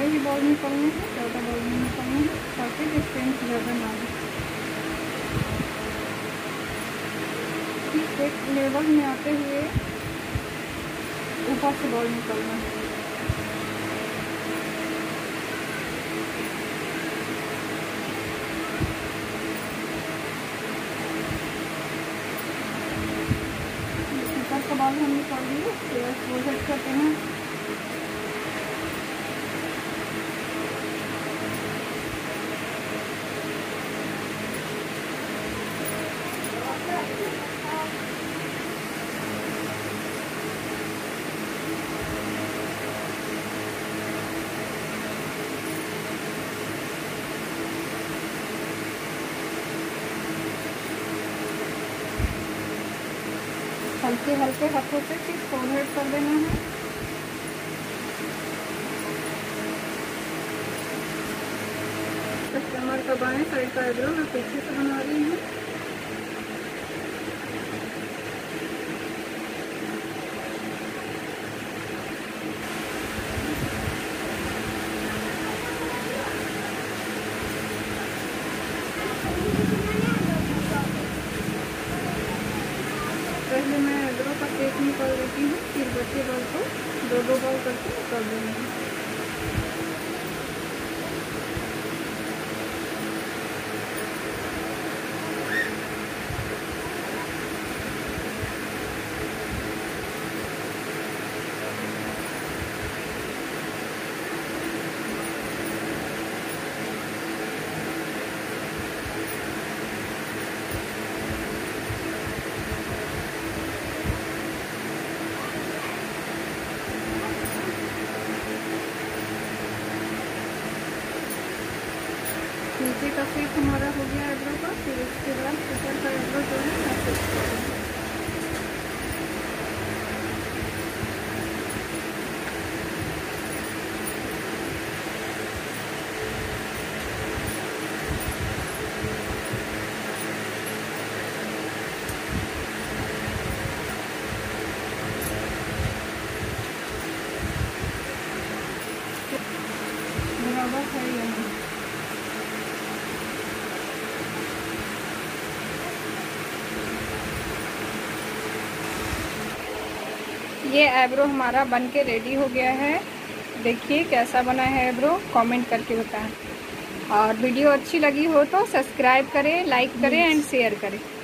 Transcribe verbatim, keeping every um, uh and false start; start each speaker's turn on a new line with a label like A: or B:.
A: पंद्रह ही बॉल निकलने हैं, चौदह बॉल में निकलने हैं, ताकि डिस्टेंस ज़्यादा ना हो। ठीक एक लेवल में आते हुए ऊपर से बॉल निकलना है। ऊपर का बॉल हम निकाल दिए, फिर वो सेट करते हैं। हल्के हल्के हाथों से फिर फोरहेड कर देना है। कस्टमर का बाएं साइड का आईब्रो मैं पीछे से बना रही हूँ। पहले मैं आईब्रो का शेप निकाल देती हूँ, फिर बचे बॉल को दो दो बॉल करके निकाल दूँगी। नीचे का शेप हमारा हो गया आईब्रो का, फिर इसके बाद ऊपर का आईब्रो जो है मैं फिक्स करूँगी। बराबर है यहाँ। ये आईब्रो हमारा बन के रेडी हो गया है। देखिए कैसा बना है आईब्रो, कमेंट करके बताएं। और वीडियो अच्छी लगी हो तो सब्सक्राइब करें, लाइक करें एंड शेयर करें।